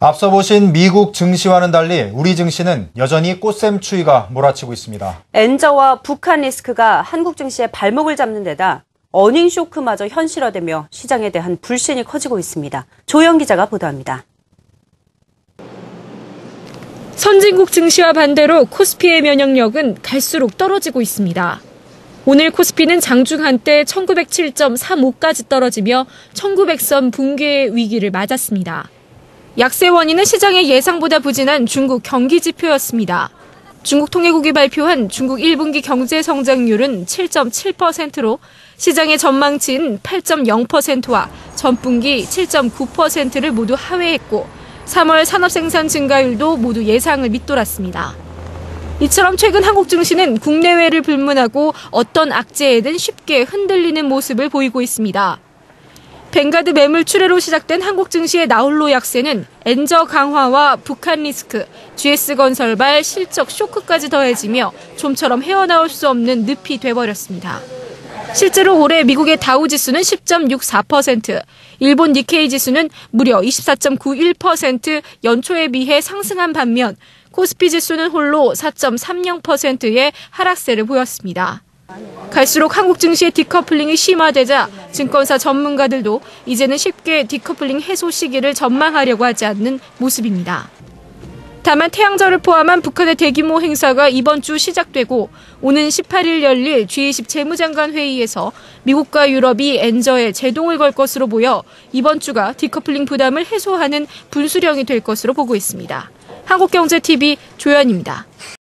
앞서 보신 미국 증시와는 달리 우리 증시는 여전히 꽃샘 추위가 몰아치고 있습니다. 엔저와 북한 리스크가 한국 증시의 발목을 잡는 데다 어닝 쇼크마저 현실화되며 시장에 대한 불신이 커지고 있습니다. 조영 기자가 보도합니다. 선진국 증시와 반대로 코스피의 면역력은 갈수록 떨어지고 있습니다. 오늘 코스피는 장중 한때 1907.35까지 떨어지며 1900선 붕괴의 위기를 맞았습니다. 약세 원인은 시장의 예상보다 부진한 중국 경기 지표였습니다. 중국 통계국이 발표한 중국 1분기 경제 성장률은 7.7%로 시장의 전망치인 8.0%와 전분기 7.9%를 모두 하회했고 3월 산업생산 증가율도 모두 예상을 밑돌았습니다. 이처럼 최근 한국 증시는 국내외를 불문하고 어떤 악재에든 쉽게 흔들리는 모습을 보이고 있습니다. 뱅가드 매물 출회로 시작된 한국 증시의 나홀로 약세는 엔저 강화와 북한 리스크, GS건설발 실적 쇼크까지 더해지며 좀처럼 헤어나올 수 없는 늪이 돼버렸습니다. 실제로 올해 미국의 다우지수는 10.64%, 일본 니케이 지수는 무려 24.91% 연초에 비해 상승한 반면 코스피 지수는 홀로 4.30%의 하락세를 보였습니다. 갈수록 한국 증시의 디커플링이 심화되자 증권사 전문가들도 이제는 쉽게 디커플링 해소 시기를 전망하려고 하지 않는 모습입니다. 다만 태양절을 포함한 북한의 대규모 행사가 이번 주 시작되고 오는 18일 열릴 G20 재무장관 회의에서 미국과 유럽이 엔저에 제동을 걸 것으로 보여 이번 주가 디커플링 부담을 해소하는 분수령이 될 것으로 보고 있습니다. 한국경제TV 조연입니다.